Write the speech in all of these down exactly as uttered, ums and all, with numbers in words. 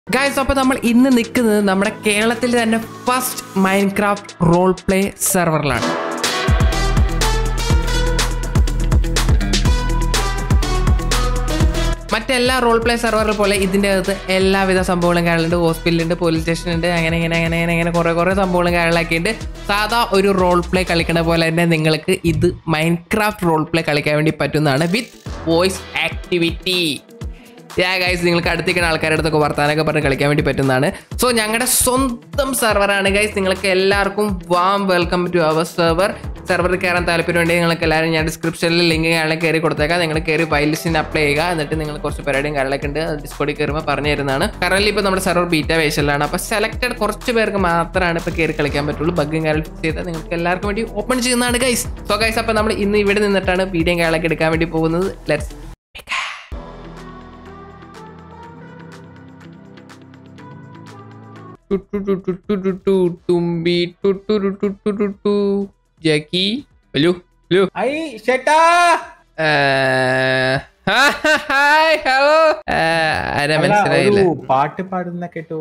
Guys, അപ്പോൾ നമ്മൾ ഇന്ന് നിൽക്കുന്നത് നമ്മുടെ കേരളത്തിൽ തന്നെ ഫസ്റ്റ് മൈൻക്രാഫ്റ്റ് റോൾ പ്ലേ സെർവറിലാണ്. മറ്റെല്ലാ റോൾ പ്ലേ സെർവറിൽ പോലെ ഇതിൻ്റെ അകത്ത് എല്ലാവിധ സംഭവങ്ങളും കാര്യങ്ങളുണ്ട്. ഹോസ്പിറ്റലുണ്ട്, പോലീസ് സ്റ്റേഷൻ ഉണ്ട്, അങ്ങനെ ഇങ്ങനെ അങ്ങനെ അങ്ങനെ അങ്ങനെ കുറേ കുറേ സംഭവങ്ങളും കാര്യങ്ങളൊക്കെ ഉണ്ട്. സാധാ ഒരു റോൾ പ്ലേ കളിക്കുന്ന പോലെ തന്നെ നിങ്ങൾക്ക് ഇത് മൈൻക്രാഫ്റ്റ് റോൾ പ്ലേ കളിക്കാൻ വേണ്ടി പറ്റുന്നതാണ് with voice activity. Yeah guys, നിങ്ങൾക്ക് അടുത്തേക്കുന്ന ആൾക്കാരുടെ അടുത്തൊക്കെ വർത്താനൊക്കെ പറഞ്ഞ് കളിക്കാൻ വേണ്ടി പറ്റുന്നതാണ്. സോ ഞങ്ങളുടെ സ്വന്തം സെർവറാണ് ഗൈസ്. നിങ്ങൾക്ക് എല്ലാവർക്കും warm welcome to our server. സെർവറിൽ കയറാൻ താല്പര്യമുണ്ടെങ്കിൽ നിങ്ങൾക്ക് എല്ലാവരും ഞാൻ ഡിസ്ക്രിപ്ഷനിൽ ലിങ്ക് കാര്യങ്ങൾ കയറി കൊടുത്തേക്കാം. നിങ്ങൾ കയറി വൈലിസ്റ്റിന് അപ്ലൈ ചെയ്യുക. എന്നിട്ട് നിങ്ങൾ കുറച്ച് പരിപാടിയും കാര്യങ്ങളൊക്കെ ഉണ്ട്, ഡിസ്കോഡിൽ കയറുമ്പോൾ പറഞ്ഞു തരുന്നതാണ്. കറൻലി ഇപ്പോൾ നമ്മുടെ സെർവർ ബീറ്റ വേഷനിലാണ്. അപ്പോൾ സെലക്റ്റഡ് കുറച്ച് പേർക്ക് മാത്രമാണ് ഇപ്പോൾ കയറി കളിക്കാൻ പറ്റുള്ളൂ. ബഗ്ഗും കാര്യങ്ങൾ ഫിക്സ് ചെയ്താൽ നിങ്ങൾക്ക് എല്ലാവർക്കും വേണ്ടി ഓപ്പൺ ചെയ്യുന്നതാണ് ഗൈസ്. സോ ഗൈസ്, അപ്പോൾ നമ്മൾ ഇന്ന് ഇവിടെ നിന്നിട്ടാണ് വീഡിയോയും കാര്യങ്ങളൊക്കെ എടുക്കാൻ വേണ്ടി പോകുന്നത്. ലെറ്റ്സ് തുമ്പി ജാക്കി ഹലോ ഹലോ ഹായ് ഹലോ ആരാ മനസ്സിലായില്ല? പാട്ട് പാടുന്ന കേട്ടോ.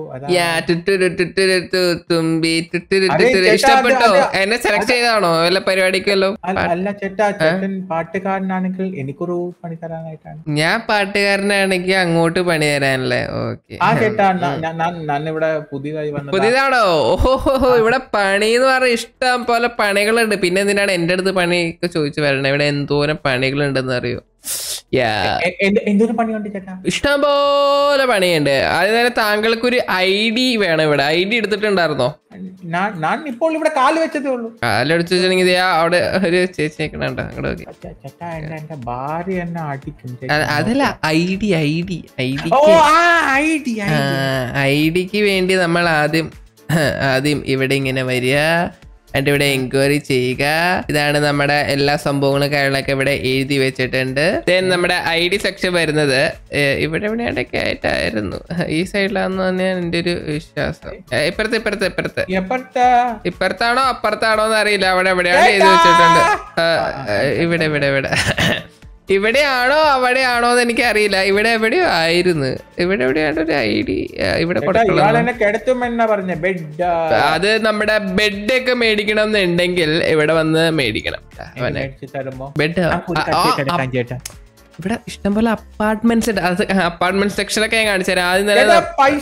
തുമ്പി ഇഷ്ടപ്പെട്ടോ? എന്നെ സെലക്ട് ചെയ്താണോ വല്ല പരിപാടിക്കല്ലോ? അല്ല ചേട്ടാ, ചേട്ടൻ പാട്ടുകാരനാണെങ്കിൽ എനിക്കൊരു പണി തരാനായിട്ടാണ്. ഞാൻ പാട്ടുകാരനാണെങ്കിൽ അങ്ങോട്ട് പണി തരാനല്ലേ? ഓക്കെ. ആ ചേട്ടാ, ഞാൻ ഇവിടെ പുതിയതായി വന്നത്. പുതിയതാണോ? ഓഹോ, ഇവിടെ പണി എന്ന് പറഞ്ഞ ഇഷ്ടം പോലെ പണികളുണ്ട്. പിന്നെ എന്തിനാണ് എന്റെ അടുത്ത് പണിയൊക്കെ ചോദിച്ചു വരണേ? ഇവിടെ എന്തോരം പണികളുണ്ടെന്ന് അറിയോ? ഇഷ്ടം പോലെ പണിയുണ്ട്. അതിനാല് താങ്കൾക്കൊരു ഐ ഡി വേണം. ഇവിടെ ഐ ഡി എടുത്തിട്ടുണ്ടായിരുന്നോ? ഞാൻ ഇപ്പോൾ ഇവിടെ കാല് വെച്ചതേ ഉള്ളൂ. കാലെടുത്ത് വെച്ചിട്ടുണ്ടെങ്കിൽ അവിടെ ഒരു ചേച്ചി നിൽക്കണുണ്ടോ? ഭാര്യ എന്നെ അടിക്കും. അതല്ല, I D I D I D I ഡിക്ക് വേണ്ടി നമ്മൾ ആദ്യം ആദ്യം ഇവിടെ ഇങ്ങനെ വരിക, എന്നിട്ട് ഇവിടെ എൻക്വയറി ചെയ്യുക. ഇതാണ് നമ്മുടെ എല്ലാ സംഭവങ്ങളും കാര്യങ്ങളൊക്കെ ഇവിടെ എഴുതി വെച്ചിട്ടുണ്ട്. ദെൻ നമ്മുടെ ഐ ഡി സെക്ഷൻ വരുന്നത് ഇവിടെ എവിടെയൊക്കെ ആയിട്ടായിരുന്നു. ഈ സൈഡിലാന്ന് തന്നെയാണ് എൻ്റെ ഒരു വിശ്വാസം. ഇപ്പുറത്ത് ഇപ്പുറത്ത് ഇപ്പുറത്ത് ഇപ്പുറത്താണോ അപ്പുറത്താണോ എന്ന് അറിയില്ല. അവിടെ എവിടെയാണ് എഴുതി വെച്ചിട്ടുണ്ട്. ഇവിടെ ഇവിടെ ഇവിടെ ഇവിടെയാണോ അവിടെയാണോ എന്ന് എനിക്ക് അറിയില്ല. ഇവിടെ എവിടെയോ ആയിരുന്നു. ഇവിടെ എവിടെയാണ് ഒരു ഐ ഡി ഇവിടെ അത് നമ്മുടെ ബെഡ് ഒക്കെ മേടിക്കണം എന്നുണ്ടെങ്കിൽ ഇവിടെ വന്ന് മേടിക്കണം. ബെഡ് ഇവിടെ ഇഷ്ടംപോലെ അപ്പാർട്ട്മെന്റ്സ് ഉണ്ട്. അത് അപ്പാർട്ട്മെന്റ് സെക്ഷൻ ഒക്കെ ഞാൻ കാണിച്ചു തരാം. ആദ്യം തന്നെ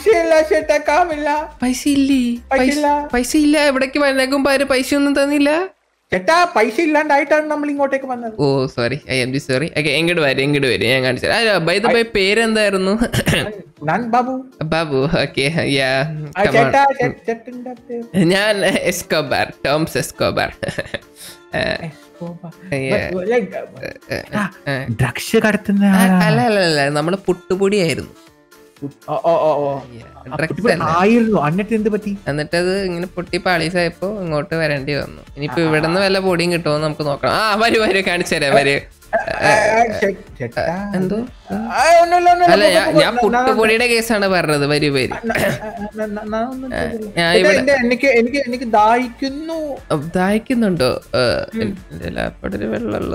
പൈസ ഇല്ലേ? പൈസ ഇല്ല. ഇവിടേക്ക് വന്നേക്കുമ്പോ അവര് പൈസ ഒന്നും തന്നില്ല. ചേട്ടാ, പൈസ ഇല്ലാണ്ടായിട്ടാണ് നമ്മൾ ഇങ്ങോട്ടേക്ക് വന്നത്. Oh sorry, I M G sorry. Okay, എങ്ങോട്ട് വരും എങ്ങോട്ട് വരും ഞാൻ കാണിച്ചു തരാം. ബൈ ദ ബൈ, പേരെന്തായിരുന്നു? ബാബു. ബാബു, ഓക്കെ. ഞാൻ എസ്കോബാർ, ടോംസ് എസ്കോബാർ. ഡ്രഗ്സ് കടത്തുന്ന അല്ല അല്ല അല്ല, നമ്മള് പുട്ടുപൊടിയായിരുന്നു. എന്നിട്ടത് ഇങ്ങനെ പൊട്ടി പാളീസായപ്പോ ഇങ്ങോട്ട് വരേണ്ടി വന്നു. ഇനിയിപ്പോ ഇവിടെ നിന്ന് വല്ല പൊടിയും കിട്ടുമോ നമുക്ക് നോക്കണം. ആ വരൂ വരൂ, കാണിച്ചു തരാം. വരൂ. എന്തോ അല്ല, ഞാൻ പുട്ടുപൊടിയുടെ കേസാണ് പറഞ്ഞത്. വരൂ വരൂ. ദാഹിക്കുന്നുണ്ടോ? വെള്ളമുള്ളൂ.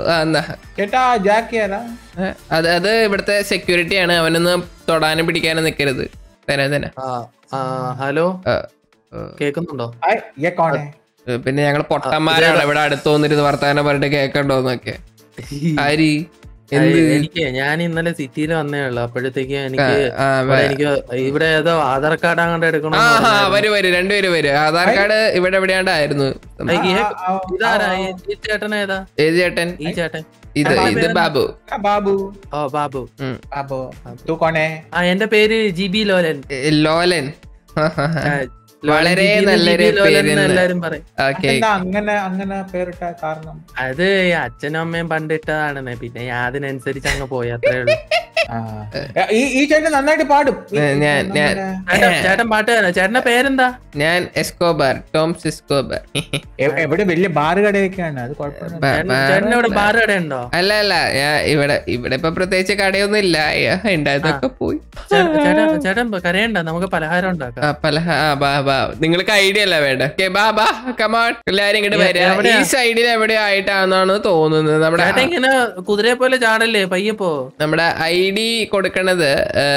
അത് അത് ഇവിടുത്തെ സെക്യൂരിറ്റി ആണ്. അവനൊന്ന് തൊടാനും പിടിക്കാനും നിക്കരുത്. തന്നെ തന്നെ. ഹലോ, കേക്കുന്നുണ്ടോ? പിന്നെ ഞങ്ങള് പൊട്ടന്മാരാണ്. ഇവിടെ അടുത്ത് വന്നിരുന്ന് വർത്താനം പറഞ്ഞിട്ട് കേക്കണ്ടോന്നൊക്കെ. ആരി എനിക്ക് ഞാൻ ഇന്നലെ സിറ്റിയിൽ വന്നേ ഉള്ളു. അപ്പോഴത്തേക്ക് എനിക്ക് എനിക്ക് ഇവിടെ ഏതോ ആധാർ കാർഡ് അങ്ങോട്ട് എടുക്കണം. വരൂ വരൂ, രണ്ടുപേരും വരും. ആധാർ കാർഡ് ഇവിടെ എവിടെയാണ്ടായിരുന്നു. ഇതാരാ ഈ ചേട്ടൻ? ഏതാ ഏത് ചേട്ടൻ? ഈ ചേട്ടൻ ഇത് ഇത് ബാബു. ബാബു. ഓ ബാബു. ബാബു. തൂ കോണേ? ആ, എന്റെ പേര് ജി ബി ലോലൻ. ലോലൻ, വളരെ നല്ലൊരു പേര് എല്ലാരും പറയും. അങ്ങനെ അങ്ങനെ പേരിട്ട കാരണം അത് അച്ഛനും അമ്മയും പണ്ടിട്ടതാണെന്നേ. പിന്നെ ഞാൻ അതിനനുസരിച്ച് അങ്ങ് പോയി, അത്രേ ഉള്ളൂ. ഈ ചേട്ടൻ നന്നായിട്ട് പാടും. ചേട്ടൻ പാട്ടുകാരോ? ചേട്ടന്റെ പേരെന്താ? ഞാൻ എസ്കോബാർ, ടോംസ് എസ്കോബാർ. എവിടെ വലിയ ബാർ കടയൊക്കെയാണ്. അത് ചേട്ടനിവിടെ ബാർ കടയുണ്ടോ? അല്ല അല്ല, ഞാൻ ഇവിടെ ഇവിടെ ഇപ്പൊ പ്രത്യേകിച്ച് കടയൊന്നും ഇല്ല. ഉണ്ടായതൊക്കെ പോയി. ചേട്ടൻ കരയണ്ട, നമുക്ക് പലഹാരം ഉണ്ടാക്കാം. പലഹാരം വാ നിങ്ങൾക്ക് ഐഡിയ അല്ല വേണ്ട. ബാ ബാ കമാൺ എല്ലാരും ഇങ്ങോട്ട് വരാം. ഈ സൈഡിൽ എവിടെ ആയിട്ടാണെന്നാണ് തോന്നുന്നത്. നമ്മുടെ ഇങ്ങനെ കുതിരയെ പോലെ ചാടല്ലേ പയ്യപ്പോ. നമ്മുടെ ഐ ഡി കൊടുക്കണത്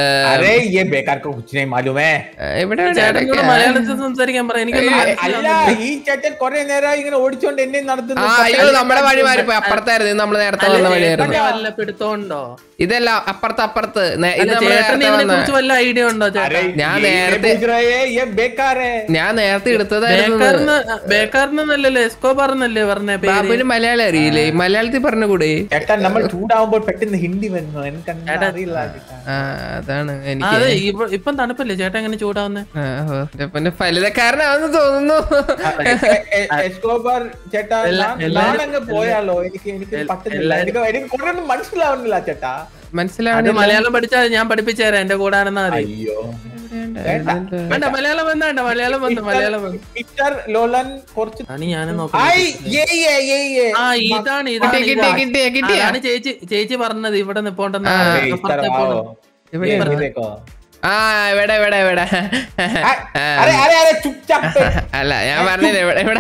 മലയാളത്തിൽ സംസാരിക്കാൻ പറയാം. എനിക്ക് അയ്യോ നമ്മുടെ വഴി മാറിപ്പോയി. അപ്പുറത്തായിരുന്നു നമ്മള് നേരത്തെ വന്ന വഴിയായിരുന്നു. പിടുത്തോണ്ടോ ഇതല്ല അപ്പുറത്ത് അപ്പുറത്ത് വല്ല ഐഡിയ ഉണ്ടോ ചേട്ടാ? ഞാൻ നേരത്തെ ഞാൻ നേരത്തെ എടുത്തതായിരുന്നു. ബേക്കാരനല്ലേ എസ്കോബാർന്നല്ലേ പറഞ്ഞ ബാബുവിന് മലയാളം അറിയില്ലേ? മലയാളത്തിൽ പറഞ്ഞുകൂടെ? നമ്മൾ ചൂടാവുമ്പോൾ പെട്ടെന്ന് ഹിന്ദി വരുന്നു. എനിക്ക് അതാണ് എനിക്ക് ഇപ്പം തണുപ്പല്ലേ ചേട്ടാ എങ്ങനെ ചൂടാവുന്നേ? പിന്നെ ഫലിതക്കാരനാണെന്ന് തോന്നുന്നു. എസ്കോബാർ ചേട്ടാ പോയാലോ? എനിക്ക് എനിക്ക് പറ്റുന്നില്ല. എനിക്ക് എനിക്ക് മനസ്സിലാവുന്നില്ല ചേട്ടാ. മനസ്സിലാവുന്ന മലയാളം പഠിച്ചാൽ ഞാൻ പഠിപ്പിച്ചു തരാം. എന്റെ കൂടെ ആണെന്നാ മതി. വേണ്ട മലയാളം വന്നാണ്ട മലയാളം വന്നു മലയാളം വന്നു. ഞാൻ നോക്കാം. ഇതാണ് ഇതാണ് ചേച്ചി ചേച്ചി പറഞ്ഞത് ഇവിടെ നിപ്പോണ്ടെന്ന്. ആ ഇവിടെ ഇവിടെ ഇവിടെ അല്ല ഞാൻ പറഞ്ഞില്ല ഇവിടെ ഇവിടെ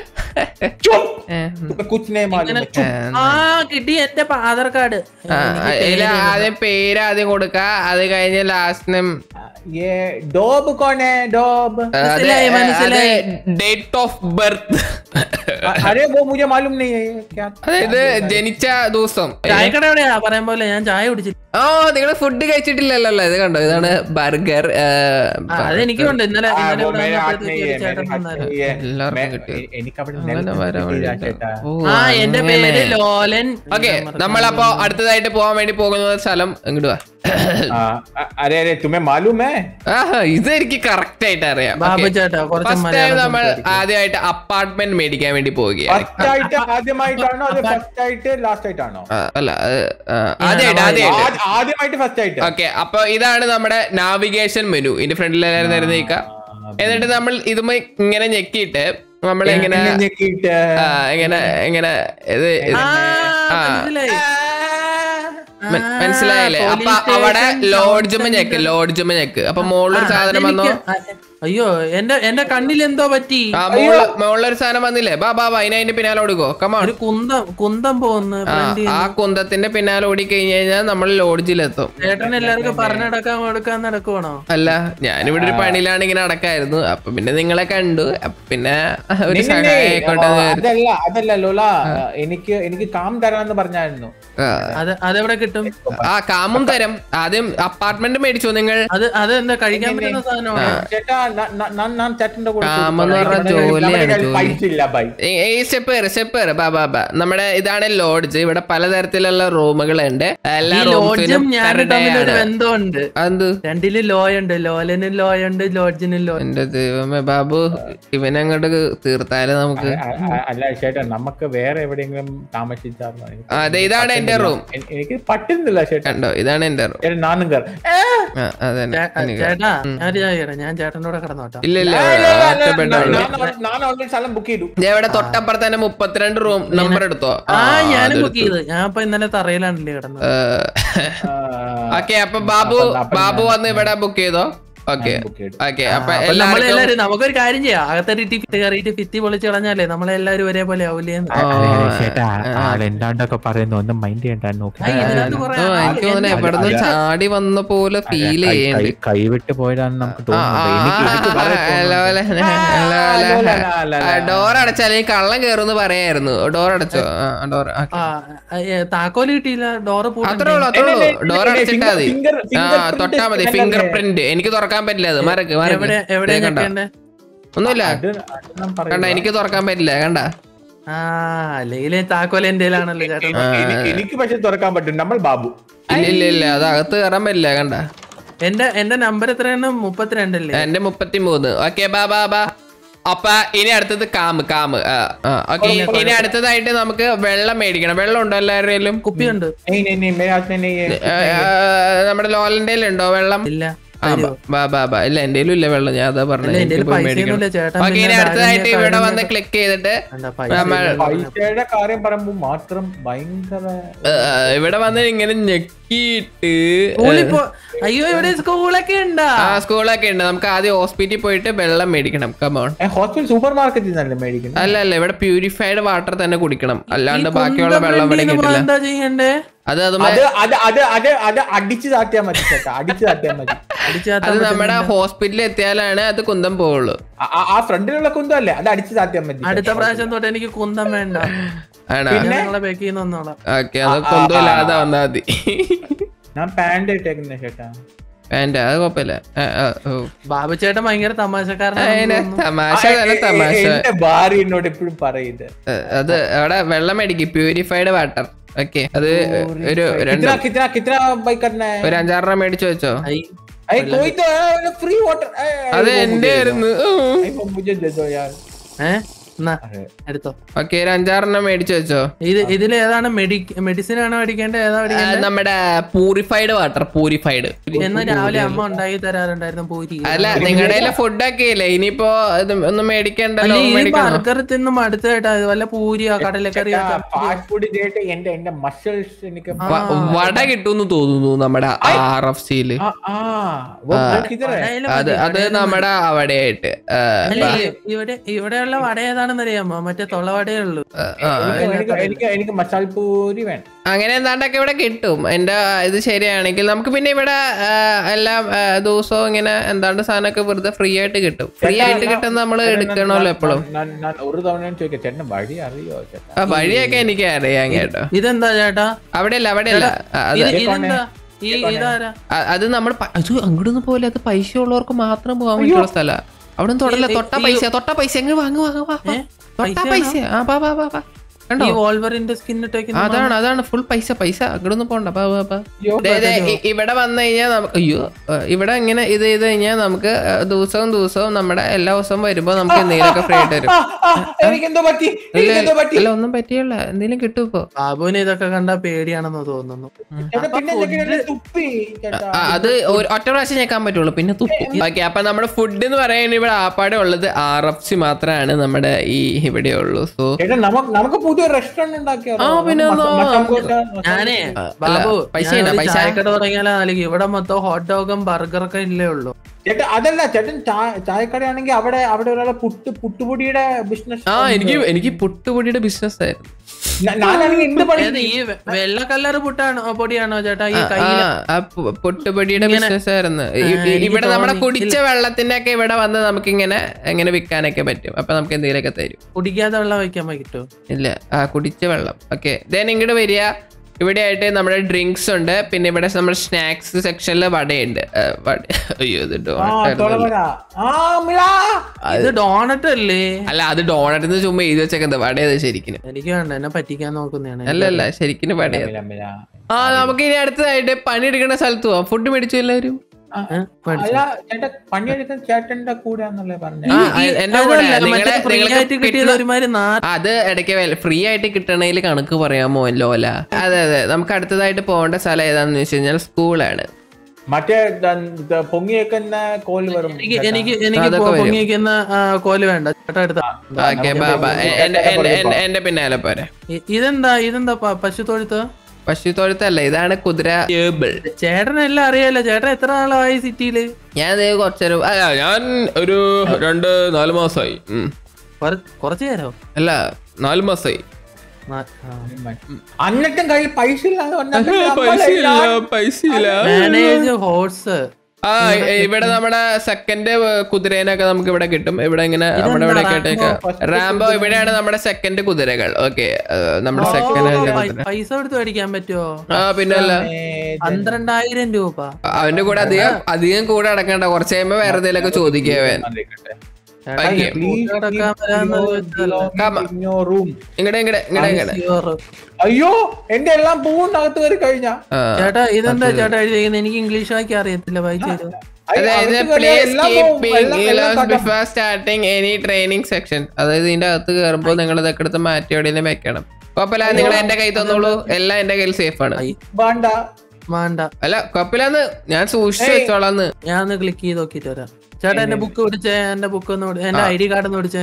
കിട്ടി എന്റെ ആധാർ കാർഡ്. ആദ്യം പേര് ആദ്യം കൊടുക്ക. അത് കഴിഞ്ഞ് last name date of birth. അതായത് ജനിച്ച ദിവസം. ചായക്കട എവിടെയാ പറയാൻ പോലെ ഞാൻ ചായ കുടിച്ചില്ല. ഓ നിങ്ങള് ഫുഡ് കഴിച്ചിട്ടില്ലല്ലോ. ഇത് കണ്ടോ ഇതാണ് ബർഗർ. അതെനിക്കുണ്ട് ഇന്നലെ എന്റെ പേര് ലോലൻ. ഓക്കെ നമ്മളപ്പോ അടുത്തതായിട്ട് പോകാൻ വേണ്ടി പോകുന്ന സ്ഥലം എങ്ങോട്ട് വാ. അരെ അരെ തുമേ മാലൂം ഹൈ? ഇത് എനിക്ക് കറക്റ്റ് ആയിട്ട് അറിയാം. ഫസ്റ്റ് ടൈം നമ്മൾ ആദ്യമായിട്ട് അപ്പാർട്ട്മെന്റ് മേടിക്കാൻ വേണ്ടി പോവുകയാണ്. അല്ല ആദ്യമായിട്ട് ആദ്യമായിട്ട് ആദ്യമായിട്ട് ഫസ്റ്റ് ആയിട്ട്. ഓക്കെ അപ്പൊ ഇതാണ് നമ്മുടെ നാവിഗേഷൻ മെനു. ഇതിന്റെ ഫ്രണ്ടിൽ എല്ലാവരും നേരെ നീക്കാം. എന്നിട്ട് നമ്മൾ ഇതുമേ ഇങ്ങനെ ഞെക്കിയിട്ട് നമ്മൾ ഇങ്ങനെ ഞെക്കിയിട്ട് ഇങ്ങനെ ഇങ്ങനെ ഇത് മനസ്സിലായില്ലേ? അപ്പൊ അവിടെ ലോഡ്ജുമ ഞെക്ക് ലോഡ്ജുമ ഞെക്ക്. അപ്പൊ മുകളിലൊരു സാധനം വന്നോ? അയ്യോ എന്റെ എന്റെ കണ്ണിൽ എന്തോ പറ്റി. മുകളിലൊരു സാധനം വന്നില്ലേ? ബാ ബാ അതിനതിന്റെ പിന്നാലെ ഓടിക്കോ. കമാ ഒരു കുന്തം കുന്തം പോകുന്നു. ആ കുന്തത്തിന്റെ പിന്നാലെ ഓടി കഴിഞ്ഞു കഴിഞ്ഞാൽ നമ്മൾ ലോഡ്ജിലെത്തും. ചേട്ടൻ എല്ലാവർക്കും പറഞ്ഞടക്കാൻ കൊടുക്കാൻ നടക്കുവാണോ? അല്ല ഞാനിവിടെ ഒരു പണിയിലാണ് ഇങ്ങനെ നടക്കായിരുന്നു. അപ്പൊ പിന്നെ നിങ്ങളെ കണ്ടു. പിന്നെ ഒരു സഹായിക്കോട്ടെ. അതല്ല ലോല എനിക്ക് എനിക്ക് കാം തരാന്ന് പറഞ്ഞായിരുന്നു. അതെവിടെ കിട്ടും? ആ കാമും തരം. ആദ്യം അപ്പാർട്ട്മെന്റ് മേടിച്ചോ നിങ്ങൾ? അത് അതെന്താ കഴിക്കാൻ പറ്റുന്ന സാധനമാണ് ചേട്ടാ. നമ്മുടെ ഇതാണ് ലോഡ്ജ്. ഇവിടെ പലതരത്തിലുള്ള റൂമുകളുണ്ട്. എല്ലാ ലോഡ്ജും ബന്ധമുണ്ട്. എന്ത് രണ്ടിലും ലോയുണ്ട്. ലോലനും ലോയുണ്ട് ലോഡ്ജിനും ലോ. എന്റെ ദൈവമേ ബാബു ഇവനങ്ങോട്ട് തീർത്താല് നമുക്ക്. അല്ല ചേട്ടാ നമുക്ക് വേറെ എവിടെയെങ്കിലും താമസിച്ചാൽ. അതെ ഇതാണ് എന്റെ റൂം. എനിക്ക് പറ്റുന്നില്ല ചേട്ടാ. ഇതാണ് എന്റെ റൂം. നാനും ചേട്ടാ ഞാൻ ചേട്ടനോട് കിടന്നോട്ടോ. ഇല്ല ഇല്ല ഇവിടെ തൊട്ടപ്പുറത്ത് തന്നെ മുപ്പത്തിരണ്ട് റൂം നമ്പർ എടുത്തോ. ആ ഞാനും ബുക്ക് ചെയ്ത്. ഞാൻ ഇപ്പൊ ഇന്നലെ തറയിലാണല്ലേ കിടന്നത്. ഓക്കെ അപ്പൊ ബാബു ബാബു വന്ന് ഇവിടെ ബുക്ക് ചെയ്തോ. ഓക്കെ ഓക്കെ അപ്പൊ നമ്മളെല്ലാരും നമുക്കൊരു കാര്യം ചെയ്യാം. അകത്തെ കയറിയിട്ട് ഭിത്തി പൊളിച്ച് കളഞ്ഞാലേ നമ്മളെല്ലാരും ഒരേപോലെ ആവൂലേ? എന്താണ്ടൊക്കെ പറയുന്നു. ഒന്നും മൈൻഡ് ചെയ്യണ്ട. എവിടുന്ന് ചാടി വന്ന പോലെ ഫീൽ ചെയ്യണ്ട്. കൈവിട്ട് പോയതാന്ന് നമുക്ക് തോന്നുന്നു. ഡോർ അടച്ചാലേ കള്ളം കേറുന്ന് പറയായിരുന്നു. ഡോർ അടച്ചോ? ഡോർ താക്കോല് കിട്ടിയില്ല. ഡോർ അത്രേ ഉള്ളൂ അത്രേ ഉള്ളൂ. ഡോർ അടച്ചിട്ടാ മതി. ആ തൊട്ടാ മതി. ഫിംഗർ പ്രിന്റ് എനിക്ക് തുറക്കാൻ പറ്റില്ല. അത് മറക്ക് മറക്ക്. ഒന്നുമില്ല കണ്ട എനിക്ക് തുറക്കാൻ പറ്റില്ല. കണ്ട അല്ലെങ്കിൽ താക്കോൽ എന്റെ എനിക്ക് പക്ഷെ തുറക്കാൻ പറ്റും. നമ്മൾ ബാബു ഇല്ല ഇല്ല ഇല്ല അത് അകത്ത് കയറാൻ പറ്റില്ല. കണ്ട എന്റെ എന്റെ നമ്പർ എത്രയാണ്? മുപ്പത്തിരണ്ടല്ലേ? എന്റെ മുപ്പത്തി മൂന്ന്. ഓക്കെ ബാ ബാ ബാ. അപ്പൊ ഇനി അടുത്തത് കാമ് കാമ്. ഓക്കെ ഇനി അടുത്തതായിട്ട് നമുക്ക് വെള്ളം മേടിക്കണം. വെള്ളം ഉണ്ടോ എല്ലാവരുടെയും? കുപ്പിയുണ്ട്. നമ്മുടെ ലോലന്റെ ഉണ്ടോ വെള്ളം? ഇല്ല. ഇല്ല എന്റെ ഇല്ല വെള്ളം ഞാൻ അതാ പറഞ്ഞത്. അടുത്തതായിട്ട് ഇവിടെ വന്ന് ക്ലിക്ക് ചെയ്തിട്ട് പൈസയുടെ കാര്യം പറയുമ്പോ മാത്രം ഭയങ്കര ഇവിടെ വന്ന് ഇങ്ങനെ ഞെക്കിയിട്ട് അയ്യോ ഇവിടെ സ്കൂളൊക്കെ ഉണ്ട്. ആ സ്കൂളൊക്കെ ഉണ്ട്. നമുക്ക് ആദ്യം ഹോസ്പിറ്റലിൽ പോയിട്ട് വെള്ളം മേടിക്കണം. കമോൺ. ഹോസ്പിറ്റൽ സൂപ്പർ മാർക്കറ്റിൽ നിന്നല്ലേ മേടിക്കണം? അല്ല അല്ല ഇവിടെ പ്യൂരിഫൈഡ് വാട്ടർ തന്നെ കുടിക്കണം, അല്ലാണ്ട് ബാക്കിയുള്ള വെള്ളം ഇവിടെ കിട്ടില്ല. എന്താ ചെയ്യണ്ടേ? അത് അത് അടിച്ചു താത്തിയാ മതി ചേട്ടാ, അടിച്ചു താത്തിയാ മതി. അത് നമ്മുടെ ഹോസ്പിറ്റലിൽ എത്തിയാലാണ് അത് കുന്തം പോവുള്ളൂ. ആ ഫ്രണ്ടിലുള്ള കുന്തം അല്ലേ, അത് അടിച്ചു താത്തിയാ മതി. അടുത്ത പ്രാവശ്യം തൊട്ട് എനിക്ക് കുന്തം വേണ്ട. ആണോ? ഓക്കെ അത് കുന്തം ഇല്ലാതെ വന്നാ മതി. ഞാൻ പാന്റ് ഇട്ടേക്കുന്ന ചേട്ടാ. പാന്റ് അത് കുഴപ്പമില്ല. ബാബു ചേട്ടൻ ഭയങ്കര തമാശക്കാരനാണ്. തമാശ തമാശ ഭാര്യ എന്നോട് എപ്പോഴും പറയുന്നത്. അത് അവിടെ വെള്ളം മേടിക്കും, പ്യൂരിഫൈഡ് വാട്ടർ. ഓക്കെ അത് ഒരു ഒരു അഞ്ചാറെണ്ണം മേടിച്ചു വെച്ചോ. ഫ്രീ വാട്ടർ അത് എന്റെ ആയിരുന്നു. എടുത്തോ. ഓക്കെ ഒരു അഞ്ചാറെണ്ണം മേടിച്ചു വെച്ചോ. ഇത് ഇതിൽ ഏതാണ് മെഡിസിൻ ആണോ മേടിക്കേണ്ടത്? ഏതാ മേടിക്കേണ്ടത്? നമ്മുടെ പൂരിഫൈഡ് വാട്ടർ. പൂരിഫൈഡ് എന്നാ രാവിലെ അമ്മ ഉണ്ടാക്കി തരാറുണ്ടായിരുന്നു പൂരി. അല്ല നിങ്ങളുടെ ഫുഡൊക്കെ ഇല്ലേ, ഇനിയിപ്പോ ഒന്നും മേടിക്കണ്ടല്ലോ. ബർഗർ തിന്നും അടുത്തായിട്ട് വല്ല പൂരിയോ കടലക്കറിയോ വട കിട്ടുമെന്ന് തോന്നുന്നു നമ്മുടെ ആർ എഫ് സിയില്. അത് അത് നമ്മുടെ അവിടെയായിട്ട് ഇവിടെ ഇവിടെയുള്ള വട ഏതാണെന്ന് അറിയാമോ? മറ്റേ തൊളവടയേ ഉള്ളൂ. എനിക്ക് മസാല പൂരി വേണം. അങ്ങനെ എന്താണ്ടൊക്കെ ഇവിടെ കിട്ടും. എന്റെ ഇത് ശരിയാണെങ്കിൽ നമുക്ക് പിന്നെ ഇവിടെ എല്ലാം ദിവസവും ഇങ്ങനെ എന്താണ്ട് സാധനമൊക്കെ വെറുതെ ഫ്രീ ആയിട്ട് കിട്ടും. ഫ്രീ ആയിട്ട് കിട്ടുന്ന നമ്മള് എടുക്കണമല്ലോ എപ്പോഴും. ഒരു തവണ ചോദിക്കാം, വഴി അറിയോ? ആ വഴിയൊക്കെ എനിക്ക് അറിയാം കേട്ടോ. ഇതെന്താ ചേട്ടാ? അവിടെയല്ല അവിടെയല്ല അത് നമ്മൾ അങ്ങോട്ടൊന്നും പോലെ, അത് പൈസ ഉള്ളവർക്ക് മാത്രം പോകാൻ പറ്റുള്ള സ്ഥലം. അവിടെ തൊടല്ല, തൊട്ട പൈസ തൊട്ട പൈസ എങ്ങനെ വാങ്ങു വാങ്ങ തൊട്ട പൈസ. ആ ബാ ബാ ബാ കണ്ടോ, അതാണ് അതാണ് ഫുൾ പൈസ പൈസ. അങ്ങോട്ടൊന്നും പോണ്ട. ഇവിടെ വന്നു കഴിഞ്ഞാൽ നമുക്ക് അയ്യോ ഇവിടെ ഇങ്ങനെ ഇത് ചെയ്ത് കഴിഞ്ഞാൽ നമുക്ക് ദിവസവും ദിവസവും നമ്മുടെ എല്ലാ ദിവസവും വരുമ്പോ നമുക്ക് എന്തെങ്കിലുമൊക്കെ ഫ്രീ ആയിട്ട് വരും. അല്ല ഒന്നും പറ്റിയല്ല, എന്തെങ്കിലും കിട്ടും ഇപ്പൊ. ബാബുവിന് ഇതൊക്കെ കണ്ടാ പേടിയാണെന്ന് തോന്നുന്നു. അത് ഒറ്റ പ്രാവശ്യം ഞെക്കാൻ പറ്റുള്ളൂ, പിന്നെ തുപ്പും. ഓക്കെ അപ്പൊ നമ്മുടെ ഫുഡ് എന്ന് പറയുന്നത് ഇവിടെ ആപ്പാടെ ഉള്ളത് ആർ എഫ് സി മാത്രമാണ് നമ്മുടെ ഈ ഇവിടെ ഉള്ളൂ. സോ നമുക്ക് റെസ്റ്റോറന്റ് ഉണ്ടാക്കിയോ? ഞാനേ ബാബു ചായക്കട തുടങ്ങിയാലോ? അല്ലെങ്കിൽ ഇവിടെ മൊത്തം ഹോട്ട് ഡോഗും ബർഗറൊക്കെ ഇല്ലേ ഉള്ളൂ. ചേട്ടാ അതല്ല ചേട്ടൻ ചായക്കടയാണെങ്കിൽ അവിടെ അവിടെ ഒരാളെ പുട്ട് പുട്ടുപൊടിയുടെ ബിസിനസ്. ആ എനിക്ക് എനിക്ക് പുട്ടുപൊടിയുടെ ബിസിനസ് ആയിരുന്നു. ഈ വെള്ള കളർ പുട്ടാണോ പൊടിയാണോ ചേട്ടാ? ഈ പുട്ടുപൊടിയുടെ ബിസിനസ് ആയിരുന്നു. ഇവിടെ നമ്മുടെ കുടിച്ച വെള്ളത്തിന്റെ ഒക്കെ ഇവിടെ വന്ന് നമുക്ക് ഇങ്ങനെ എങ്ങനെ വിൽക്കാനൊക്കെ പറ്റും. അപ്പൊ നമുക്ക് എന്തെങ്കിലുമൊക്കെ തരും. കുടിക്കാതെ വെള്ളം വയ്ക്കാൻ പറ്റുമോ? ഇല്ല, ആ കുടിച്ച വെള്ളം. ഓക്കെ ദെൻ ഇങ്ങോട്ട് വരിക. ഇവിടെ ആയിട്ട് നമ്മുടെ ഡ്രിങ്ക്സ് ഉണ്ട്. പിന്നെ ഇവിടെ നമ്മുടെ സ്നാക്സ് സെക്ഷനില് വടയുണ്ട്. അയ്യോ ഡോണറ്റ് അല്ലേ? അല്ല അത് ഡോണറ്റ് ചുമ്മാ എഴുതി വെച്ചേക്കുന്നത്. വടയത് ശരിക്കും എനിക്ക് വേണ്ട, എന്നെ പറ്റിക്കാൻ നോക്കുന്നതാണ്. അല്ല അല്ല ശരിക്കും വടയത്. ആ നമുക്ക് ഇനി അടുത്തതായിട്ട് പണിയെടുക്കുന്ന സ്ഥലത്ത് പോവാം. ഫുഡ് മേടിച്ചു എല്ലാവരും. ചേട്ടന്റെ കൂടെ അത് ഇടയ്ക്ക് ഫ്രീ ആയിട്ട് കിട്ടണേൽ കണക്ക് പറയാമോ ലോല? അതെ അതെ നമുക്ക് അടുത്തതായിട്ട് പോകേണ്ട സ്ഥലം ഏതാന്ന് വെച്ച് കഴിഞ്ഞാൽ സ്കൂളാണ്. മറ്റേ പൊങ്ങിയേക്കുന്ന കോല് വരും. എനിക്ക് എനിക്ക് പൊങ്ങിയേക്കുന്ന കോല് വേണ്ട ചേട്ടാ. എടുത്ത എന്റെ പിന്നാലെ പോരെ. ഇതെന്താ ഇതെന്താ പശു തൊഴുത്ത്? പശു തൊഴുത്തല്ല, ഇതാണ് കുതിര. ചേട്ടനെല്ലാം അറിയാലോ. ചേട്ടൻ എത്ര നാളായി സിറ്റിയില്? ഞാൻ കുറച്ചേരം ഞാൻ ഒരു രണ്ട് നാല് മാസമായി. കുറച്ചു നേരോ? അല്ല നാല് മാസമായി. എന്നിട്ടും കയ്യിൽ പൈസ പൈസ ഹോഴ്സ്. ആ ഇവിടെ നമ്മുടെ സെക്കൻഡ് കുതിരേനൊക്കെ നമുക്ക് ഇവിടെ കിട്ടും. ഇവിടെ ഇങ്ങനെ നമ്മുടെ ഇവിടെ കേട്ടേക്ക് റാംബോ. ഇവിടെയാണ് നമ്മുടെ സെക്കൻഡ് കുതിരകൾ. ഓക്കെ നമ്മുടെ സെക്കൻഡ് പൈസ കൊടുത്ത് മേടിക്കാൻ പറ്റുമോ? ആ പിന്നല്ല, പന്ത്രണ്ടായിരം രൂപ. അവന്റെ കൂടെ അധികം അധികം കൂടെ അടക്കണ്ട. കുറച്ച് കഴിയുമ്പോ വേറെ എന്തെങ്കിലുമൊക്കെ ചോദിക്കവൻ. അയ്യോ എന്റെ എല്ലാം പൂവിനകത്ത് കയറി കഴിഞ്ഞ ചേട്ടാ. ഇതെന്താ ചേട്ടാ എഴുതിയിരിക്കുന്നത്? എനിക്ക് ഇംഗ്ലീഷ് വായിക്കാൻ അറിയത്തില്ല. വായിച്ചു സ്റ്റാർട്ടിങ് എനി ട്രെയിനിങ് സെക്ഷൻ. അതായത് ഇതിന്റെ അകത്ത് കയറുമ്പോ നിങ്ങൾ ഇതൊക്കെ എടുത്ത് മാറ്റി എവിടെയെങ്കിലും വെക്കണം. കുഴപ്പമില്ല, നിങ്ങൾ എന്റെ കയ്യിൽ തന്നോളൂ. എല്ലാം എന്റെ കയ്യിൽ സേഫ് ആണ്. വേണ്ട വേണ്ട. അല്ല കുഴപ്പമില്ലാന്ന്, ഞാൻ സൂക്ഷിച്ചു വെച്ചോളാന്ന്. ഞാൻ ഒന്ന് ക്ലിക്ക് ചെയ്ത് നോക്കിട്ട് വരാം. ചേട്ടാ എന്റെ ബുക്ക് പിടിച്ചേ, എന്റെ ബുക്ക് ഒന്ന് എന്റെ ഐ ഡി കാർഡ് ഒന്ന് പിടിച്ചേ.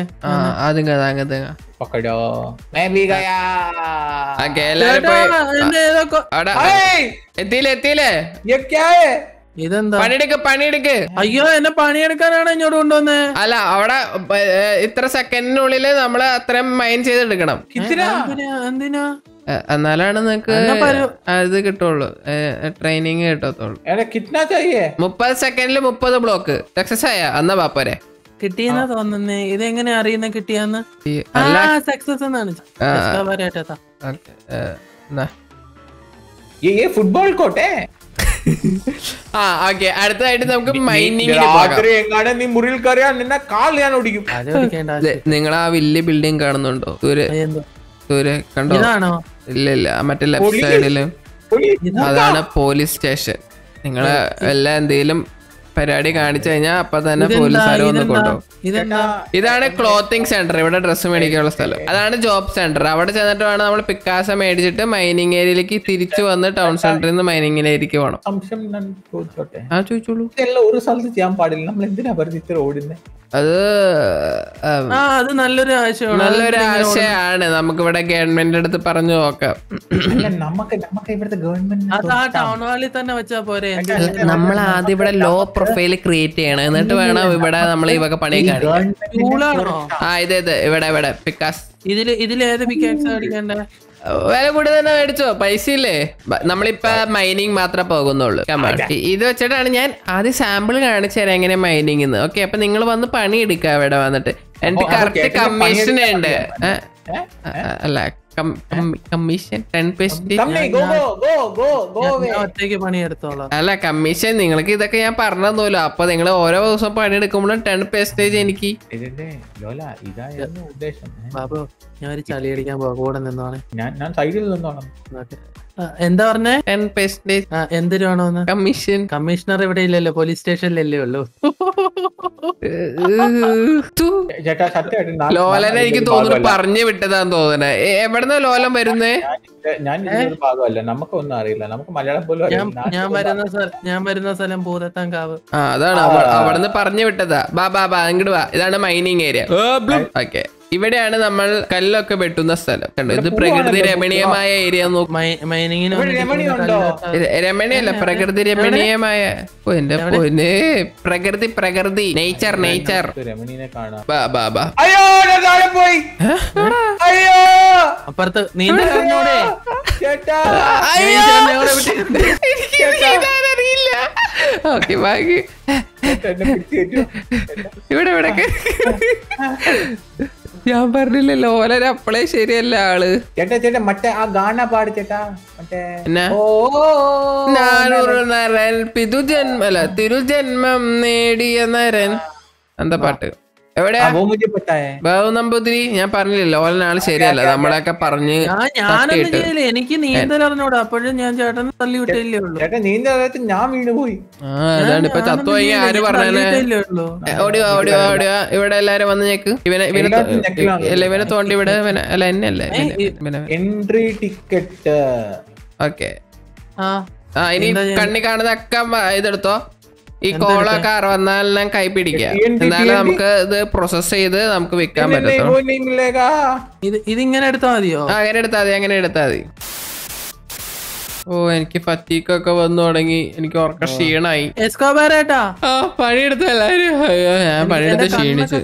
എത്തിയില്ലേ എത്തിയില്ലേ? ഇതെന്താ പണിയെടുക്ക് പണിയെടുക്ക്. അയ്യോ എന്നെ പണിയെടുക്കാനാണ് ഇങ്ങോട്ട് കൊണ്ടുവന്നേ. അല്ല അവിടെ ഇത്ര സെക്കൻഡിനുള്ളില് നമ്മള് അത്രയും മൈൻ ചെയ്തെടുക്കണം. എന്തിനാ? എന്നാലാണ് നിങ്ങക്ക് ഇത് കിട്ടുള്ളൂ, ട്രെയിനിങ് കിട്ടത്തുള്ളൂ. മുപ്പത് സെക്കൻഡില് മുപ്പത് ബ്ലോക്ക് സക്സസ് ആയ എന്നാ പാപ്പോരെ കിട്ടിയെന്നാ തോന്നുന്നേ. ഇതെങ്ങനെ അറിയുന്ന കിട്ടിയാന്ന്? സക്സസ് എന്നാണ്. ഫുട്ബോൾ കോട്ടെ. ആ ഓക്കെ, അടുത്തതായിട്ട് നമുക്ക് മൈനിങ്. മുറിയിൽ കയറിയാൽ നിന്നെ കാൽ ഞാൻ ഓടിക്കും. നിങ്ങൾ ആ വലിയ ബിൽഡിംഗ് കാണുന്നുണ്ടോ? ദൂരെ ദൂരെ കണ്ടോ? ഇല്ല ഇല്ല, മറ്റേ ലെഫ്റ്റ് സൈഡില് അതാണ് പോലീസ് സ്റ്റേഷൻ. നിങ്ങള് എല്ലാ എന്തെങ്കിലും പരിപാടി കാണിച്ചു കഴിഞ്ഞാൽ അപ്പൊ തന്നെ പോലീസുകാരെ ഒന്ന് കൊണ്ടുപോകും. ഇതാണ് ക്ലോത്തിങ് സെന്റർ, ഇവിടെ ഡ്രസ്സ് മേടിക്കാനുള്ള സ്ഥലം. അതാണ് ജോബ് സെന്റർ. അവിടെ ചെന്നിട്ട് വേണം നമ്മൾ പിക്കാസ മേടിച്ചിട്ട് മൈനിങ് ഏരിയയിലേക്ക് തിരിച്ചു വന്ന് ടൗൺ സെന്ററിൽ നിന്ന് മൈനിങ് ഏരിയയിലേക്ക് പോകണം. ആ ചോദിച്ചോളൂ. ഒരു സ്ഥലത്ത് ചെയ്യാൻ പാടില്ല, നമ്മൾ എന്തിനാ വെറുതെ ഇത്ര ഓടുന്നത്? അത് അത് നല്ലൊരു ആശയമാണ്, നല്ലൊരു ആശയമാണ്. നമുക്ക് ഇവിടെ ഗവൺമെന്റ് അടുത്ത് പറഞ്ഞു നോക്കാം. ടൗൺ ഹാളിൽ തന്നെ വെച്ചാ പോരെ? നമ്മൾ ആദ്യം ഇവിടെ ലോ പ്രൊഫൈൽ ക്രിയേറ്റ് ചെയ്യണം, എന്നിട്ട് വേണം ഇവിടെ നമ്മൾ ഈ വക പണി കാണിക്കാൻ. ആ ഇത് ഇത് ഇവിടെ ഇവിടെ പിക്കാസ്. ഇതില് ഇതിലേത് പിക്കാക്സ് അടിക്കണ്ടേ? വില കൂടി തന്നെ മേടിച്ചോ, പൈസ ഇല്ലേ? നമ്മളിപ്പോ മൈനിങ് മാത്രമേ പോകുന്നുള്ളൂ. ഇത് വെച്ചിട്ടാണ് ഞാൻ ആദ്യം സാമ്പിൾ കാണിച്ചു തരാം എങ്ങനെ മൈനിങ്. ഓക്കെ, അപ്പൊ നിങ്ങൾ വന്ന് പണി എടുക്കുക ഇവിടെ വന്നിട്ട്. എന്റെ കറക്റ്റ് കമ്മീഷൻ ഉണ്ട്. അല്ല കമ്മീഷൻ ടെൻ പെർസെന്റേജ് അല്ല കമ്മീഷൻ. നിങ്ങൾക്ക് ഇതൊക്കെ ഞാൻ പറഞ്ഞതല്ലോ. അപ്പൊ നിങ്ങൾ ഓരോ ദിവസം പണിയെടുക്കുമ്പോഴും ടെൻ പെർസെന്റേജ് എനിക്ക്. ബാബു ഞാൻ ഒരു ചളി അടിക്കാൻ പോവാ, കൂടെ നിന്നോണേ. ഞാൻ സൈഡിൽ നിന്നോണം. എന്താ പറഞ്ഞേ? ടെൻ പെർസെന്റേജ് എന്തിനു വേണോന്ന്? കമ്മീഷൻ. കമ്മീഷണർ ഇവിടെ ഇല്ലല്ലോ, പോലീസ് സ്റ്റേഷനിലല്ലേ ഉള്ളൂ. ലോലനെ എനിക്ക് തോന്നുന്നു പറഞ്ഞു വിട്ടതാന്ന് തോന്നുന്നേ. എവിടെന്നാ ലോലം വരുന്നേ? നമുക്കൊന്നും അറിയില്ല, നമുക്ക് മലയാളം പോലും. ഞാൻ വരുന്ന ഞാൻ വരുന്ന സ്ഥലം പൂതത്താൻകാവ്. ആ അതാണ് അവിടുന്ന് പറഞ്ഞു വിട്ടതാ. ബാ ബാ ബാ ഇങ്ങോട്ട് വാ. ഇതാണ് മൈനിങ് ഏരിയ. ഓക്കെ, ഇവിടെയാണ് നമ്മൾ കല്ലൊക്കെ വെട്ടുന്ന സ്ഥലം. കണ്ടോ, ഇത് പ്രകൃതി രമണീയമായ ഏരിയ. രമണീയല്ല, പ്രകൃതി രമണീയമായ. എന്റെ പൊന്നെ, പ്രകൃതി പ്രകൃതി നേച്ചർ നേച്ചർ. അപ്പുറത്ത് നീന്തൂടെ അറിയില്ല. ഓക്കെ ബാക്കി ഇവിടെ ഇവിടെ ഞാൻ പറഞ്ഞില്ലല്ലോ, ഓലര അപ്പളേ ശരിയല്ല ആള്. ചേട്ടാ ചേട്ടാ മറ്റേ ആ ഗാന പാട് ചേട്ടാ. മറ്റേ നാനൂറ് നരൻ പിതുജന്മ അല്ല തിരുജന്മം നേടിയ നരൻ. എന്താ പാട്ട്? എവിടെയാ ബാബു നമ്പൂതിരി? ഞാൻ പറഞ്ഞില്ലല്ലോ ഓലനാള് ശരിയല്ല. നമ്മളൊക്കെ പറഞ്ഞ് എനിക്ക് നീന്തൽ അറിഞ്ഞൂടാ, അപ്പോഴും ഞാൻ ചേട്ടനെ തള്ളി വിട്ടില്ലേ ഉള്ളൂ. ചേട്ടാ നീന്തൽ ഞാൻ വീണുപോയി. ആ അതാണ് ഇപ്പൊ തത്വ. ആര് പറഞ്ഞേ? ഓടിയോ ഓടിയോ ഓടിയോ. ഇവിടെ എല്ലാരും വന്ന് ഞെക്ക്. ഇവനെ ഇവനെ അല്ല ഇവനെ തോണ്ടി ഇവിടെ. അല്ല എന്നെ അല്ലേ എൻട്രി ടിക്കറ്റ്. ഓക്കെ, ആ ഇനി കണ്ണി കാണുന്നൊക്കെ ഇതെടുത്തോ. ഈ കോളൊക്കെ അറുപത്തിനാലിനും കൈ പിടിക്കുക, എന്നാലും നമുക്ക് ഇത് പ്രോസസ് ചെയ്ത് നമുക്ക് വിൽക്കാൻ പറ്റത്തുള്ളൂ. ഇതിങ്ങനെ എടുത്താൽ മതിയോ? അങ്ങനെ എടുത്താൽ മതി, അങ്ങനെ എടുത്താൽ മതി. ഓ എനിക്ക് ഫറ്റീക്കൊക്കെ വന്നു തുടങ്ങി, എനിക്ക് ഉറക്ക ക്ഷീണായി. ആ പണിയെടുത്ത എല്ലാരും. ഞാൻ പണിയെടുത്ത് ക്ഷീണിച്ചു.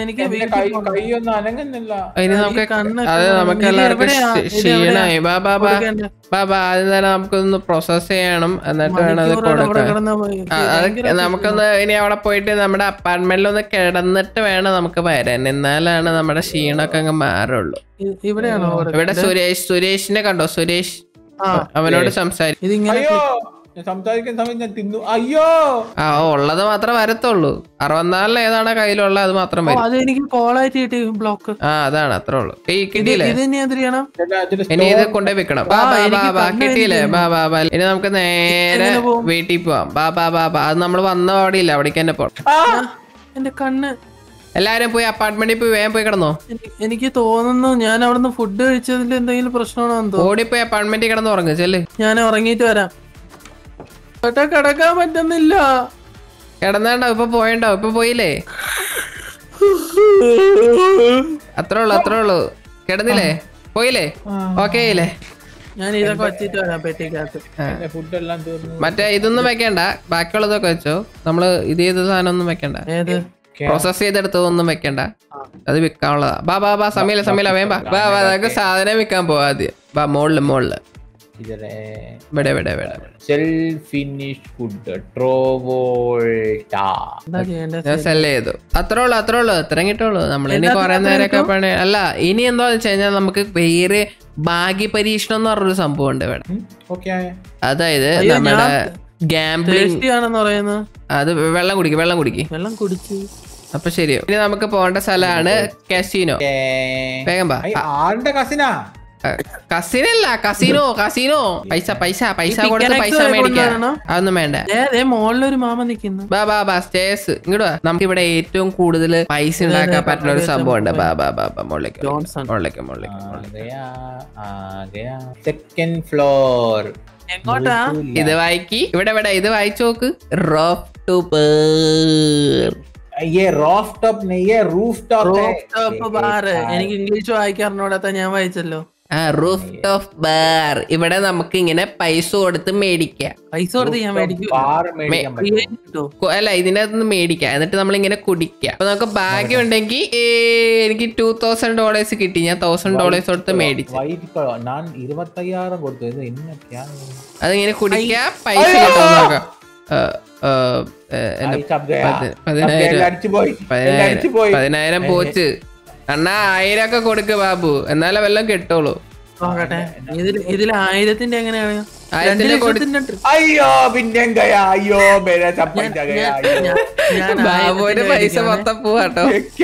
അതിന് നമുക്ക് അതെ നമുക്ക് എല്ലാവർക്കും ക്ഷീണായി. ബാ ബാ ബാ ബാ ബാ ആദ്യം തന്നെ നമുക്കൊന്ന് പ്രോസസ് ചെയ്യണം, എന്നിട്ട് വേണം അത് കൊടുക്കാൻ. അത് നമുക്കൊന്ന് ഇനി അവിടെ പോയിട്ട് നമ്മുടെ അപ്പാർട്ട്മെന്റിൽ ഒന്ന് കിടന്നിട്ട് വേണം നമുക്ക് വരാൻ, എന്നാലാണ് നമ്മുടെ ക്ഷീണൊക്കെ അങ്ങ് മാറുള്ളൂ. ഇവിടെ സുരേഷ് സുരേഷിനെ കണ്ടോ? സുരേഷ് അവനോട് സംസാരിക്കും. ആ ഉള്ളത് മാത്രം വരത്തുള്ളൂ. അറുപത്തിനാലിന് ഏതാണ് കയ്യിലുള്ള അത് മാത്രം വരും. ആ അതാണ് അത്രേ ഉള്ളൂ. ഈ കിട്ടിയില്ലേ? ഇനി ഇത് കൊണ്ടേ വെക്കണം. ബാ ബാ ബാ ബാ കിട്ടിയില്ലേ? ബാ ബാ ബാ. ഇനി നമുക്ക് നേരെ വീട്ടിൽ പോവാം. ബാ ബാ ബാ ബാ. അത് നമ്മള് വന്ന പാടിയില്ല, അവിടേക്ക് തന്നെ പോണം. എന്റെ കണ്ണ്. എല്ലാരും പോയി അപ്പാർട്ട്മെന്റിൽ പോയി വേഗം പോയി കിടന്നോ? എനിക്ക് തോന്നുന്നു ഞാൻ അവിടുന്ന് ഫുഡ് കഴിച്ചതിൽ എന്തെങ്കിലും പ്രശ്നമാണോ? ഓടിപ്പോയി അപ്പാർട്ട്മെന്റിൽ കിടന്ന് ഉറങ്ങ് ചെല്ല്. ഞാൻ ഉറങ്ങിയിട്ട് വരാം. ചേട്ടാ കിടക്കാൻ പറ്റുന്നില്ല. കിടന്നാണ്ടോ ഇപ്പൊ പോയണ്ടോ ഇപ്പൊ പോയില്ലേ? അത്രേ ഉള്ളു അത്രേ ഉള്ളു. കിടന്നില്ലേ? പോയില്ലേ? ഓക്കെ ആയില്ലേ? ഞാൻ ഇതൊക്കെ വെച്ചിട്ട് വരാം പെട്ടിക്കകത്ത്. ഫുഡ് എല്ലാം തീർന്നു. മറ്റേ ഇതൊന്നും വെക്കണ്ട, ബാക്കിയുള്ളതൊക്കെ വെച്ചോ. നമ്മള് ഇത് ചെയ്ത സാധനം ഒന്നും വെക്കണ്ട, ഏത് പ്രോസസ് ചെയ്തെടുത്തതൊന്നും വെക്കണ്ട, അത് വിൽക്കാനുള്ളതാ. ബാ ബാ ബാ സമീല സമീല വേം ബാ ബാ ബാ അതൊക്കെ സാധനം വിൽക്കാൻ പോവാ ആദ്യം. ബാ മോളില് മോളില് ഇവിടെ ഇവിടെ ഇവിടെ സെൽഫ് ഫിനിഷ് ഫുഡ് ട്രോവോൾട്ട എന്താ ചെയ്യണ്ടേ? ഞാൻ സെല് ചെയ്തു. അത്രേ ഉള്ളു അത്രേ ഉള്ളു ഇത്രയും കിട്ടുള്ളൂ. നമ്മൾ ഇനി കുറെ നേരമൊക്കെ പണി അല്ല. ഇനി എന്താന്ന് വെച്ച് കഴിഞ്ഞാൽ നമുക്ക് വേറെ ഭാഗ്യ പരീക്ഷണം എന്ന് പറഞ്ഞൊരു സംഭവം ഉണ്ട് ഇവിടെ. അതായത് നമ്മുടെ ഗാംബ്ലിംഗ് ആണെന്ന് പറയുന്നത്. അത് വെള്ളം കുടിക്കും വെള്ളം കുടിക്കും വെള്ളം കുടിച്ചു. അപ്പൊ ശരിയോ. ഇനി നമുക്ക് പോകേണ്ട സ്ഥലമാണ് കാസിനോ. വേഗം പാ. ആരുടെ കസിനാ? കസിനല്ല കസിനോ കസിനോ. പൈസ പൈസ പൈസ കൊടുത്ത് പൈസ മേടിക്കാം. അതൊന്നും വേണ്ട. മോളിലൊരു മാമ നിക്കുന്നു. ബാ ബാ ബാ സ്റ്റേഴ്സ് ഇങ്ങോട്ട് വാ. നമുക്ക് ഇവിടെ ഏറ്റവും കൂടുതൽ പൈസ ഉണ്ടാക്കാൻ പറ്റുന്ന ഒരു സംഭവം ഉണ്ട്. ബാ ബാ ബാ ബാ മുകളിലേക്ക് മുകളിലേക്ക് മുകളിലേക്ക്. Second floor. എങ്ങോട്ടാ? ഇത് വായിക്കി ഇവിടെ ഇവിടെ ഇത് വായിച്ചു നോക്ക്. Roof top. ये रॉफ टॉप नहीं है रूफ टॉप है. Top bar. എനിക്ക് ഇംഗ്ലീഷ് വായിക്കാറിനോടത്ത ഞാൻ വായിച്ചല്ലോ. ആ റൂഫ് ടോപ്പ് ബാർ. ഇവിടെ നമുക്ക് ഇങ്ങനെ പൈസ കൊടുത്ത് മേടിക്കാം. പൈസ കൊടുത്ത് ഞാൻ മേടിക്കും. അല്ല ഇതിനകത്ത് മേടിക്കാം, എന്നിട്ട് നമ്മൾ ഇങ്ങനെ കുടിക്കാം. അപ്പൊ നമുക്ക് ഭാഗ്യം ഉണ്ടെങ്കിൽ എനിക്ക് ടൂ തൗസൻഡ് ഡോളേഴ്സ് കിട്ടി. ഞാൻ തൗസൻഡ് ഡോളേഴ്സ് കൊടുത്ത് മേടിച്ചു. അതിങ്ങനെ കുടിക്കാം, പൈസ കിട്ടും. നോക്കാം. പതിനായിരം പോച്ച് അണ്ണാ. ആയിരം ഒക്കെ കൊടുക്ക് ബാബു, എന്നാലേ വല്ലതും കിട്ടുള്ളൂ. നോക്കട്ടെ ഇതിൽ ആയിരത്തിന്റെ എങ്ങനെയാണ്? അയ്യോ പിന്നെ അയ്യോ ബാബുവിന്റെ പൈസ മൊത്തം പോവാട്ടോ.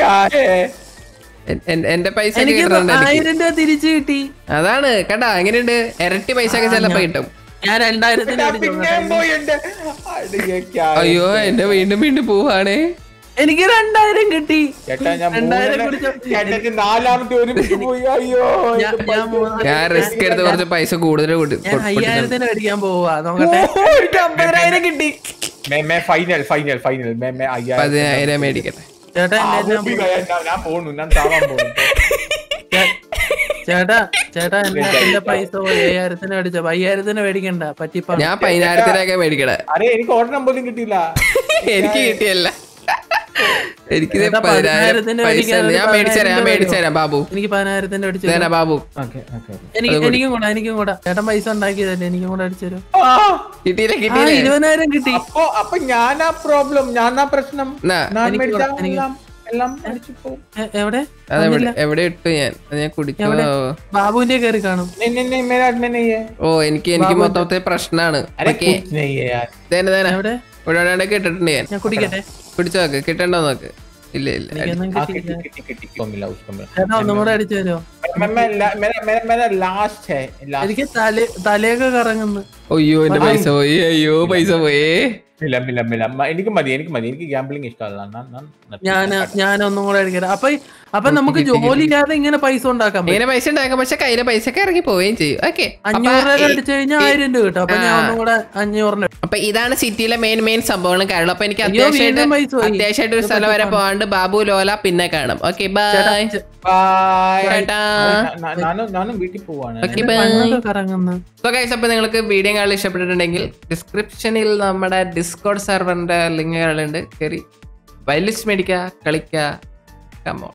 എന്റെ പൈസ ആയിരം രൂപ തിരിച്ചു കിട്ടി. അതാണ് കേട്ടാ. എങ്ങനെയുണ്ട്? ഇരട്ടി പൈസ ഒക്കെ ചിലപ്പോ കിട്ടും. ഞാൻ രണ്ടായിരത്തിന് അയ്യോ എന്റെ വീണ്ടും വീണ്ടും പോവാണേ. എനിക്ക് രണ്ടായിരം കിട്ടി. ഞാൻ റിസ്ക് എടുത്ത് കുറച്ച് പൈസ കൂടുതൽ അയ്യായിരത്തിന് മേടിക്കാൻ പോവാ. നോക്കട്ടെ അമ്പതിനായിരം കിട്ടി. ഫൈനൽ ഫൈനൽ ഫൈനൽ പതിനായിരം മേടിക്കട്ടെ. ചേട്ടാ ചേട്ടാ ചേട്ടാ എന്റെ പൈസ അയ്യായിരത്തിന് മേടിച്ച. അയ്യായിരത്തിന് മേടിക്കണ്ട പറ്റിപ്പ. ഞാൻ പതിനായിരത്തിനൊക്കെ മേടിക്കണേ. അരെ എനിക്ക് ഓർഡർ പോലും കിട്ടിയില്ല. എനിക്ക് കിട്ടിയല്ല. എനിക്ക് പതിനായിരത്തിന് ഞാൻ മേടിച്ചരാം ഞാൻ മേടിച്ചരാം ബാബു. എനിക്ക് പതിനായിരത്തിന്റെ അടിച്ചു ബാബു. എനിക്ക് എനിക്കും കൂടെ എനിക്കും കൂടെ. ചേട്ടൻ പൈസ ഉണ്ടാക്കിയതല്ലേ, എനിക്കും കൂടെ അടിച്ചു തരും. കിട്ടിയില്ല കിട്ടിയില്ല. ഇരുപതിനായിരം കിട്ടി. അപ്പൊ ഞാനാ പ്രോബ്ലം, ഞാനാ പ്രശ്നം. എവിടെ എവിടെ ഇട്ടു ഞാൻ ഞാൻ കുടിച്ചു. ബാബുവിന്റെ കയറി കാണും. ഓ എനിക്ക് എനിക്ക് മൊത്തത്തെ പ്രശ്നമാണ്. ഇവിടെ കിട്ടിട്ടുണ്ട് ഞാൻ. ഞാൻ കുടിക്കട്ടെ. പിടിച്ചു നോക്ക് കിട്ടണ്ടോ നോക്ക്. ഇല്ല ഇല്ല ഒന്നും കൂടെ അടിച്ചു തരുമോ? എനിക്ക് തല തലയൊക്കെ കറങ്ങുന്നു. അയ്യോ എന്റെ പൈസ പോയി. അയ്യോ പൈസ പോയേ. എനിക്ക് മതി എനിക്ക് മതി എനിക്ക് ഗാംബ്ലിംഗ് ഇഷ്ടമല്ല. ഞാൻ ഞാനൊന്നും കൂടെ അടിക്കട്ടെ. അപ്പൊ അപ്പൊ നമുക്ക് ജോലി ഇല്ലാതെ ഇങ്ങനെ പൈസ ഉണ്ടാക്കാം. ഇങ്ങനെ പൈസ ഉണ്ടാക്കാം, പക്ഷെ കയ്യിലെ പൈസ ഒക്കെ ഇറങ്ങി പോവുകയും ചെയ്യും. ഓക്കെ അഞ്ഞൂറ് രൂപ അടിച്ചു കഴിഞ്ഞാൽ ആയിരം രൂപ കിട്ടും. അപ്പൊ ഞാൻ ഒന്നും കൂടെ അഞ്ഞൂറിന്. അപ്പൊ ഇതാണ് സിറ്റിയിലെ മെയിൻ മെയിൻ സംഭവങ്ങളും കാരണം. അപ്പൊ എനിക്ക് അത്യാവശ്യമായിട്ട് അത്യാവശ്യമായിട്ട് ഒരു സ്ഥലം വരെ പോകാണ്ട് ബാബു ലോല പിന്നെ കാണാം. ഓക്കെ ബൈ അപ്പൊ നിങ്ങൾക്ക് വീഡിയോ കാണാൻ ഇഷ്ടപ്പെട്ടിട്ടുണ്ടെങ്കിൽ ഡിസ്ക്രിപ്ഷനിൽ നമ്മുടെ ഡിസ്കോഡ് സെർവറിന്റെ ലിങ്ക് ഉണ്ട്. കയറി വൈലിസ്റ്റ് മേടിക്കുക, കളിക്കുക. കമോൺ.